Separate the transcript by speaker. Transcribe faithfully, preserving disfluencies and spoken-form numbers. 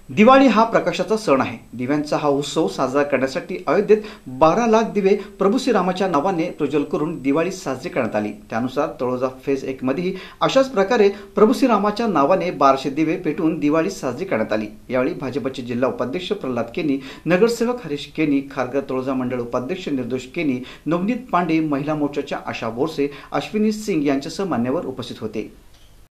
Speaker 1: दिवाळी हा प्रकाशाचा सण आहे। दिव्यांचा हा उत्सव साजरा करण्यासाठी अयोध्येत बारा लाख दिवे प्रभू श्रीरामाच्या नावाने प्रज्वल करून दिवाळी साजरी करण्यात आली। त्यानुसार तळोजा फेज एक मध्येही अशाच प्रकारे प्रभू श्रीरामाच्या नावाने बाराशे दिवे पेटवून दिवाळी साजरी करण्यात आली। यावेळी भाजपचे जिल्हा उपाध्यक्ष प्रल्हाद केनी, नगरसेवक हरीश केनी, खारघर तळोजा मंडळ उपाध्यक्ष निर्दोष केनी, नवनीत पांडे, महिला मोर्चाच्या आशा बोरसे, अश्विनी सिंग यांच्यासह मान्यवर उपस्थित होते।